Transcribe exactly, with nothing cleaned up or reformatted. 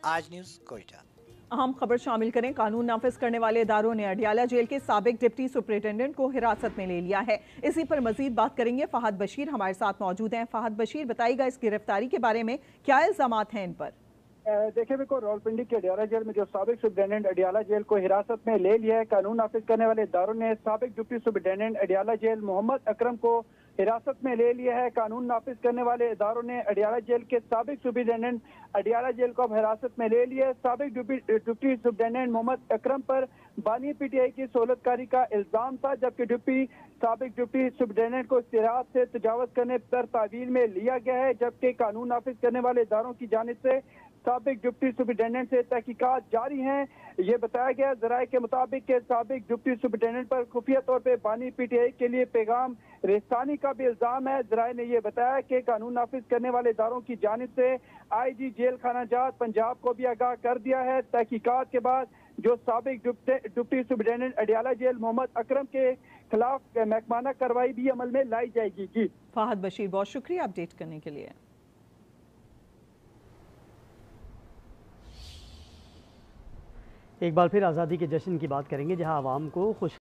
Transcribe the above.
आज न्यूज़ कोयटा। अहम खबर शामिल करें। कानून नाफिज करने वाले इदारों ने अडियाला जेल के साबिक डिप्टी सुपरिटेंडेंट को हिरासत में ले लिया है। इसी पर मजीद बात करेंगे। फहद बशीर हमारे साथ मौजूद हैं। फहद बशीर, बताइएगा इस गिरफ्तारी के बारे में, क्या इल्जामात हैं इन पर? देखिए बिल्कुल, रावलपिंडी के अडियाला जेल में जो साबिक सुपरिटेंडेंट अडियाला जेल को हिरासत में ले लिया है। कानून नाफिज करने वाले इदारों ने साबिक deputy superintendent Adiala jail Mohammad Akram को हिरासत में ले लिया है। कानून नाफिज करने वाले इदारों ने अडियाला जेल के साबिक सुपरिटेंडेंट अडियाला जेल को हिरासत में ले लिया है। साबिक डिप्टी सुपरिटेंडेंट मोहम्मद अकरम पर बानी पीटीआई की सहूलतकारी का इल्जाम था, जबकि डिप्टी साबिक डिप्टी सुपरिटेंडेंट को इस्तिराहत से तजावज करने पर तावील में लिया गया है। जबकि कानून नाफिज करने वाले इदारों की जानिब से साबिक डिप्टी सुपरिटेंडेंट से तहकीकात जारी हैं। ये बताया गया जराये के मुताबिक के साबिक डिप्टी सुपरिटेंडेंट पर खुफिया तौर पर बानी पीटीआई के लिए पैगाम रिसानी का भी इल्जाम है। जराये ने यह बताया कि कानून नाफिज करने वाले इदारों की जानिब से आई जी जेल खाना जात पंजाब को भी आगाह कर दिया है। तहकीकात के बाद जो साबिक deputy superintendent Adiala jail Mohammad Akram के खिलाफ महकमाना कार्रवाई भी अमल में लाई जाएगी। जी फहद बशीर, बहुत शुक्रिया अपडेट करने के लिए। एक बार फिर आज़ादी के जश्न की बात करेंगे, जहां आवाम को खुश